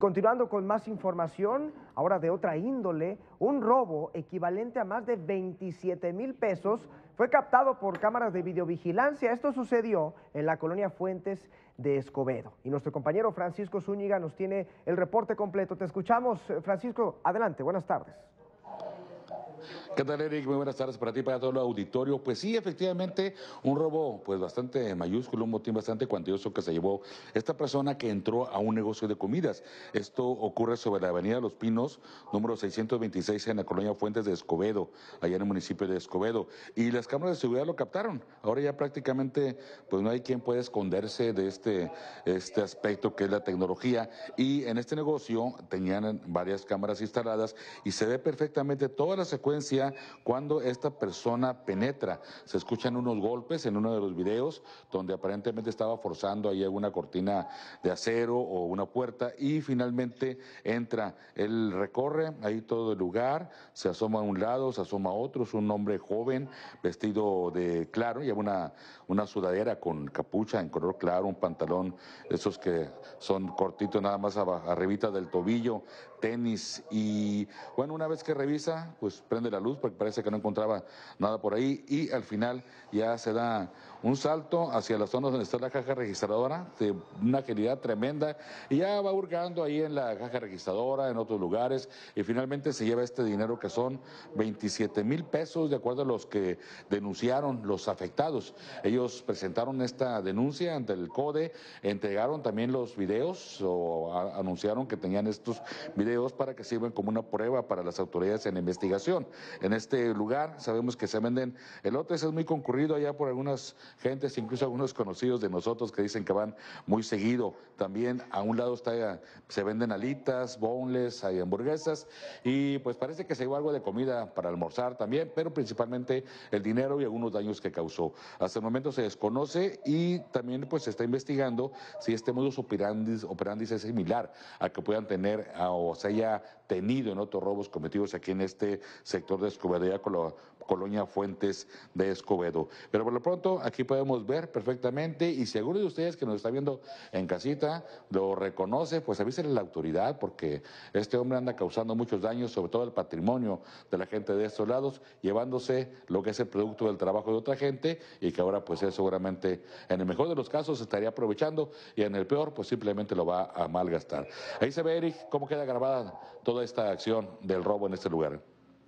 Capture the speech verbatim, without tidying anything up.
continuando con más información, ahora de otra índole, un robo equivalente a más de veintisiete mil pesos fue captado por cámaras de videovigilancia. Esto sucedió en la colonia Fuentes de Escobedo. Y nuestro compañero Francisco Zúñiga nos tiene el reporte completo. Te escuchamos, Francisco. Adelante, buenas tardes. ¿Qué tal, Eric? Muy buenas tardes para ti y para todo el auditorio. Pues sí, efectivamente, un robo pues bastante mayúsculo, un motín bastante cuantioso que se llevó esta persona que entró a un negocio de comidas. Esto ocurre sobre la avenida Los Pinos, número seiscientos veintiséis, en la colonia Fuentes de Escobedo, allá en el municipio de Escobedo. Y las cámaras de seguridad lo captaron. Ahora ya prácticamente pues no hay quien pueda esconderse de este, este aspecto que es la tecnología. Y en este negocio tenían varias cámaras instaladas y se ve perfectamente toda la secuencia cuando esta persona penetra. Se escuchan unos golpes en uno de los videos donde aparentemente estaba forzando ahí alguna cortina de acero o una puerta y finalmente entra. Él recorre ahí todo el lugar, se asoma a un lado, se asoma a otro. Es un hombre joven vestido de claro, lleva una, una sudadera con capucha en color claro, un pantalón esos que son cortitos nada más arribita del tobillo, tenis y bueno, una vez que revisa, pues prende la luz porque parece que no encontraba nada por ahí y al final ya se da un salto hacia las zonas donde está la caja registradora de una agilidad tremenda y ya va hurgando ahí en la caja registradora, en otros lugares y finalmente se lleva este dinero que son veintisiete mil pesos de acuerdo a los que denunciaron los afectados. Ellos presentaron esta denuncia ante el CODE, entregaron también los videos o a, anunciaron que tenían estos videos para que sirvan como una prueba para las autoridades en la investigación. En este lugar sabemos que se venden elotes, es muy concurrido allá por algunas gentes, incluso algunos conocidos de nosotros que dicen que van muy seguido. También a un lado está, se venden alitas, boneless, hay hamburguesas y pues parece que se llevó algo de comida para almorzar también, pero principalmente el dinero y algunos daños que causó. Hasta el momento se desconoce y también pues se está investigando si este modus operandi, operandi es similar a que puedan tener a, o se haya tenido en otros robos cometidos aquí en este sector de Escobedo, ya con la colonia Fuentes de Escobedo. Pero por lo pronto aquí podemos ver perfectamente y seguro de ustedes que nos está viendo en casita lo reconoce, pues avísenle a la autoridad porque este hombre anda causando muchos daños, sobre todo el patrimonio de la gente de estos lados, llevándose lo que es el producto del trabajo de otra gente y que ahora pues él seguramente en el mejor de los casos estaría aprovechando y en el peor pues simplemente lo va a malgastar. Ahí se ve, Eric, cómo queda grabada toda esta acción del robo en este lugar.